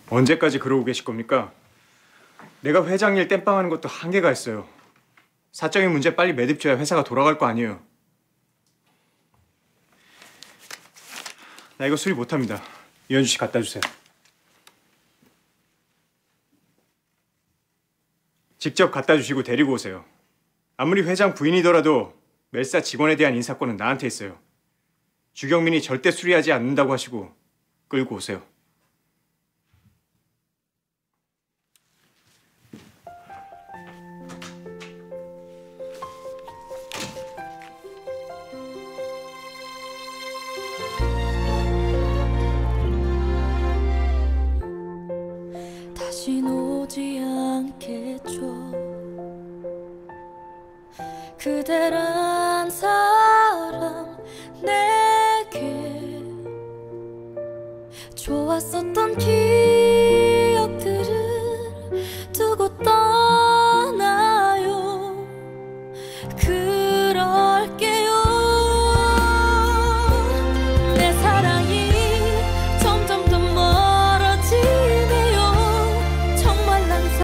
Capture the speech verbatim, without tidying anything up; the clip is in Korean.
언제까지 그러고 계실 겁니까? 내가 회장 일 땜빵하는 것도 한계가 있어요. 사적인 문제 빨리 매듭져야 회사가 돌아갈 거 아니에요. 나 이거 수리 못합니다. 이현주 씨 갖다 주세요. 직접 갖다 주시고 데리고 오세요. 아무리 회장 부인이더라도 멜사 직원에 대한 인사권은 나한테 있어요. 주경민이 절대 수리하지 않는다고 하시고 끌고 오세요. 다신 오지 않겠죠. 그대란 사람 내게 좋았었던 기